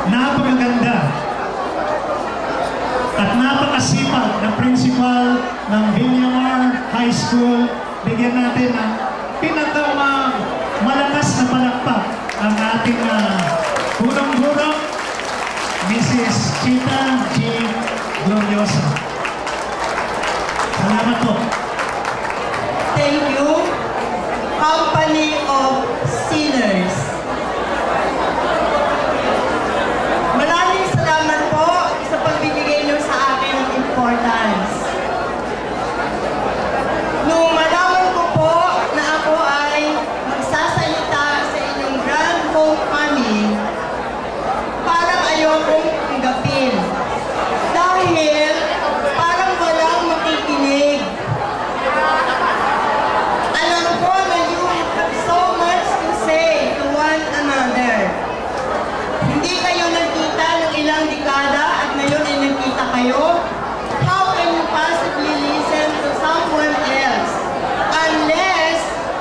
napakaganda at napakasipag na principal ng Villamor High School. Bigyan natin ng malakas na palakpak ang ating gurong-gurong Mrs. Chita G. Gloriosa. Salamat po. Thank you, Company of Sinners. Maraming salamat po sa pagbibigay niyo sa akin ng importance. Nung malaman ko po na ako ay magsasalita sa inyong grand homecoming, parang ayokong tanggapin. Dahil parang walang makikinig. Alam ko na you have so much to say to one another. Hindi kayo nagkita ng ilang dekada at ngayon ay nagkita kayo. How can you possibly listen to someone else unless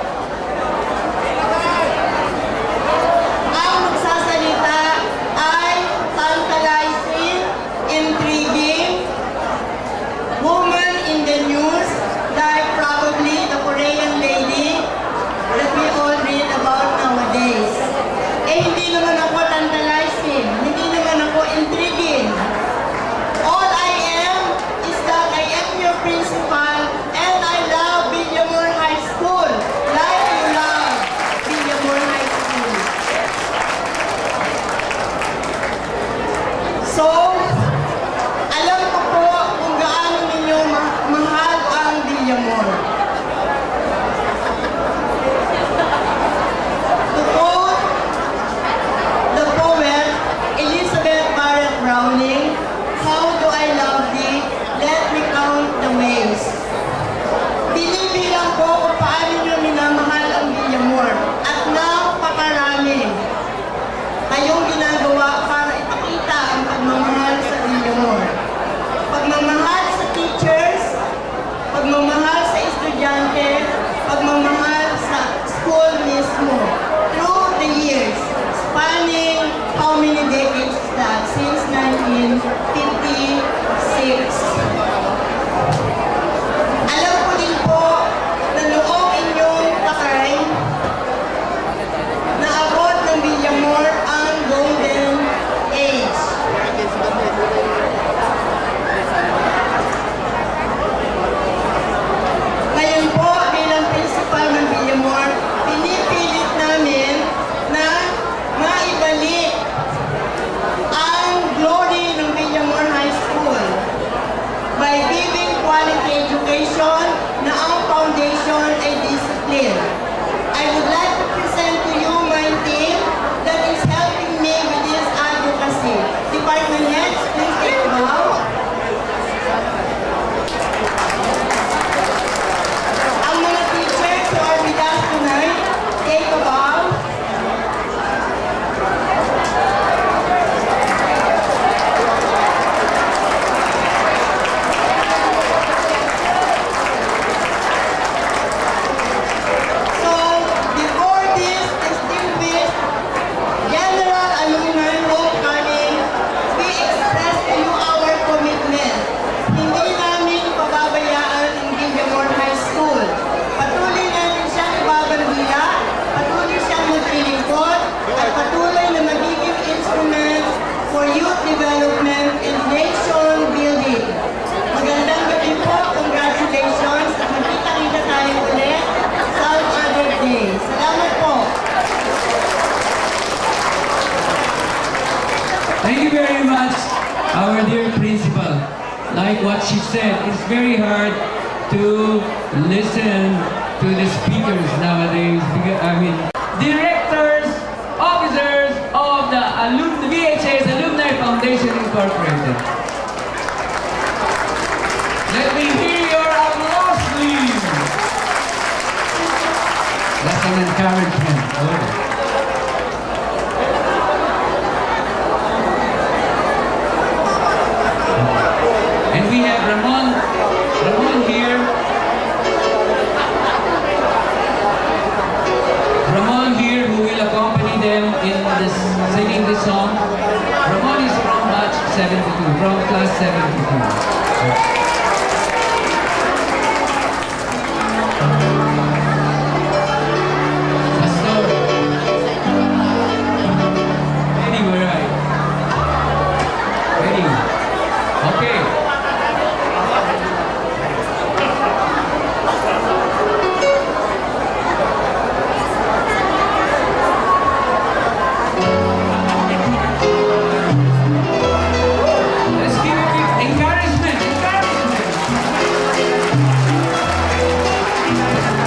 ang magsasalita ay tantalizing, intriguing, woman in the news, like probably the Korean lady that we all read about nowadays. Hindi naman ako tantalizing, hindi naman ako intriguing. All I am is that I am your principal and I love Villamor High School like you love Villamor High School. So, alam ko po kung gaano ninyo mahal ang Villamor. To quote the poet Elizabeth Barrett Browning, "How do I love thee? Let me count the ways." Binibilang ko kung paano nyo minamahal ang Villamor at napakarami kayong ginagawa para ipakita ang pagmamahal sa Villamor. Pagmamahal sa teachers, pagmamahal sa estudyante, pagmamahal sa school mismo. Through the years, spanning how many decades is that? Since 1956. Alam ko din po na noong inyong takay, naabot ng Villamor ang golden age. Ngayon po, bilang principal ng Villamor, pinipilit namin na maibalik ang glory ng Villamor High School by giving quality education na ang foundation ay discipline. I would like to present to you my team that is helping me with this advocacy. Department heads, please take a bow. Ang mga teachers who are with us tonight, take a bow. So, before this distinguished General Alumni Homecoming, we express to you our commitment. Hindi namin pababayaan ang Villamor High School. Patuloy namin siyang ibabandila, patuloy siyang maglilingkod, at patuloy na magiging instrument for youth development and nation building. Magandang gabi po, congratulations, at magkita-kita tayo ulit some other day. Salamat po. Thank you very much, our dear principal. Like what she said, it's very hard to listen to the speakers nowadays. I mean, directors, officers of the VHS Alumni Foundation Incorporated. Let me hear your applause, please. That's an encouragement. Oh. And we have Ramon here. Ramon here, who will accompany them in this singing this song. 72, from class 72. Pastor. Anyway, right. Ready? Okay. Let's give it encouragement.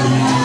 Amen.